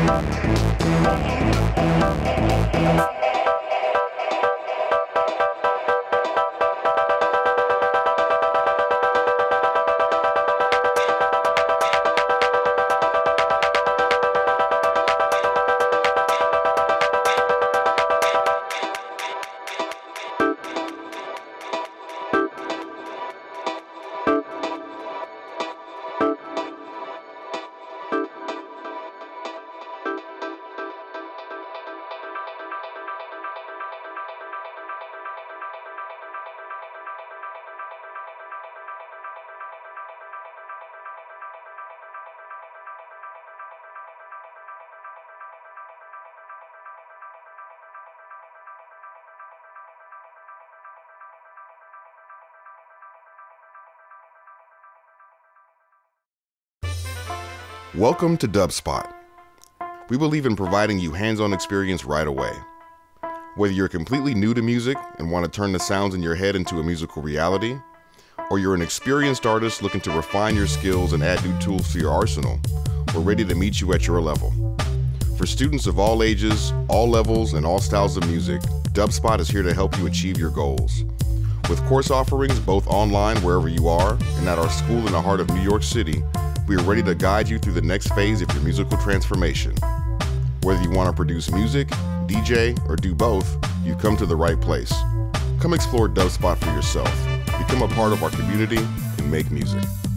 Welcome to Dubspot. We believe in providing you hands-on experience right away. Whether you're completely new to music and want to turn the sounds in your head into a musical reality, or you're an experienced artist looking to refine your skills and add new tools to your arsenal, we're ready to meet you at your level. For students of all ages, all levels, and all styles of music, Dubspot is here to help you achieve your goals. With course offerings both online wherever you are and at our school in the heart of New York City, we are ready to guide you through the next phase of your musical transformation. Whether you want to produce music, DJ, or do both, you've come to the right place. Come explore Dubspot for yourself, become a part of our community, and make music.